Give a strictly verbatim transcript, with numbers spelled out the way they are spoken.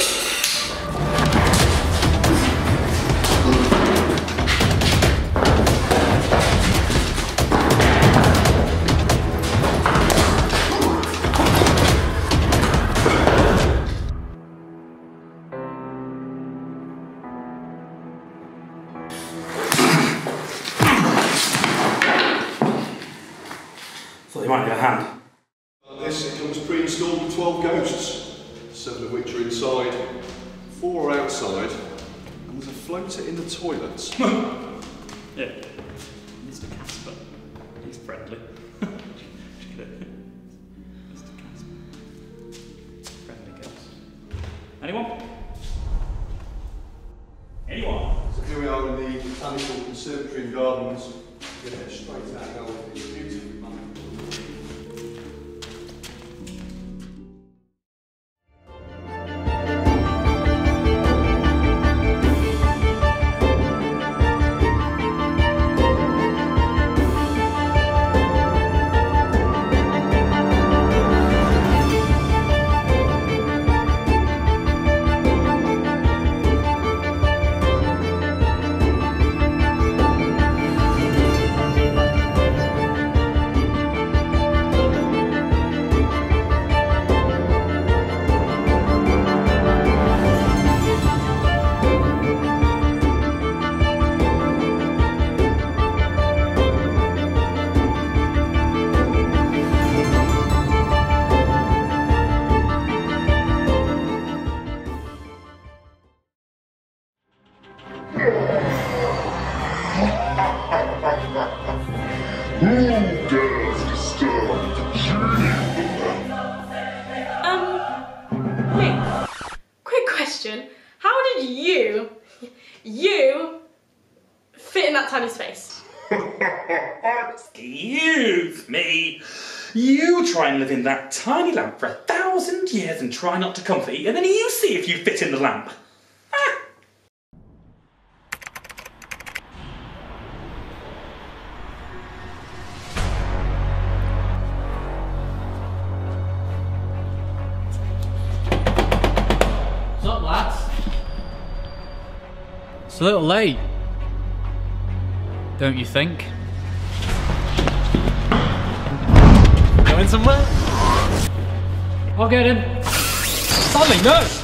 Thought they might need a hand. This comes pre-installed with twelve ghosts, seven of which are inside, four are outside, and there's a floater in the toilets. Yeah, Mister Casper. He's friendly. Mister Casper. Friendly ghost. Anyone? Anyone? So here we are in the Botanical Conservatory and Gardens. We're going to head straight out now with the beautiful map. Who dares disturb the journey? Um, wait. Quick question. How did you, you, fit in that tiny space? Excuse me. You try and live in that tiny lamp for a thousand years and try not to comfort you, and then you see if you fit in the lamp. Ah. What's up, lads? It's a little late, don't you think? Going somewhere? I'll get him. Suddenly, no!